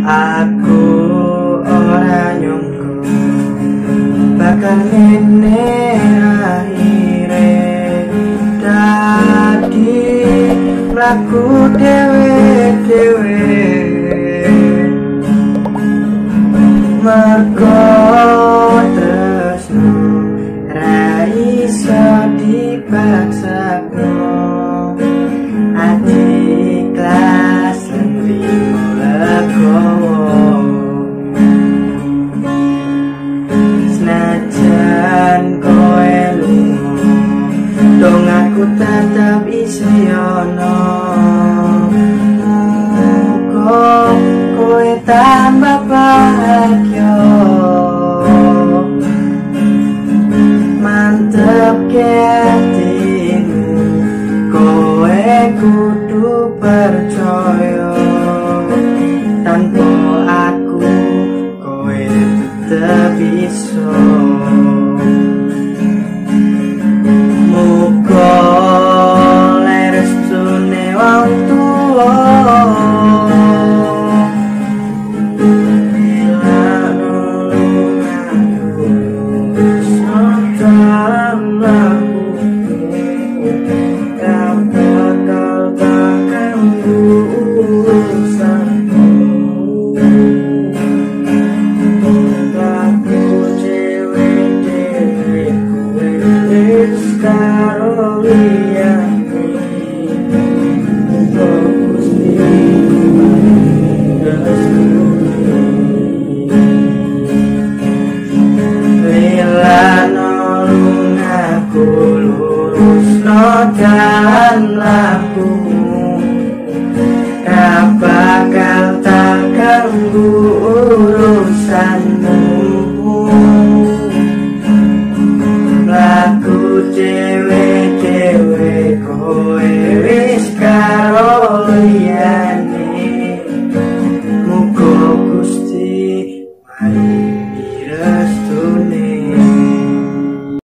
Aku ora nyongko bakal ngene akhire, dadi mlaku dhewe-dhewe mergo tresno ra iso dipaksakno. Ati ikhlas nerimo legowo, senajan kowe lunga dong aku tetep isih ono. Muga kowe tambah bahagia, mantep ketimu kowe kudu percaya, tanpa aku kowe tetep iso. Muga lerestune wong tuwa dalan lakumu, ra bakal tak ganggu.